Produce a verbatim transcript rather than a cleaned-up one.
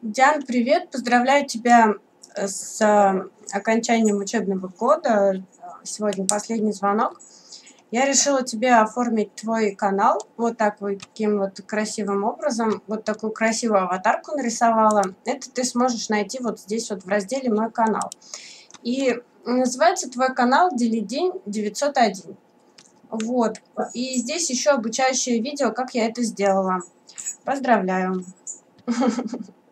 Диан, привет! Поздравляю тебя э, с э, окончанием учебного года. Сегодня последний звонок. Я решила тебе оформить твой канал вот так вот, таким вот красивым образом. Вот такую красивую аватарку нарисовала. Это ты сможешь найти вот здесь вот в разделе «Мой канал». И называется твой канал «Делить день девятьсот один». Вот. И здесь еще обучающее видео, как я это сделала. Поздравляю!